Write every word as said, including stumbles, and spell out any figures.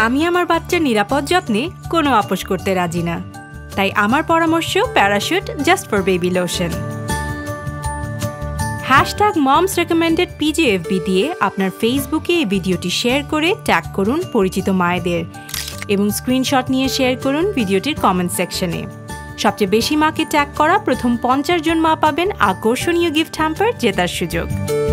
আমি আমার বাচ্চার নিরাপদ যত্নে কোনো আপোষ করতে রাজি না, তাই আমার পরামর্শ parachute just for baby lotion. Hashtag moms recommended PGFB দিয়ে আপনার ফেসবুকে এই ভিডিওটি শেয়ার করে ট্যাগ করুন পরিচিত মায়েদের এবং স্ক্রিনশট নিয়ে শেয়ার করুন ভিডিওটির কমেন্ট সেকশনে। সবচেয়ে বেশি মাকে ট্যাগ করা প্রথম পঞ্চাশ জন মা পাবেন আকর্ষণীয় গিফট হ্যাম্পার জেতার সুযোগ।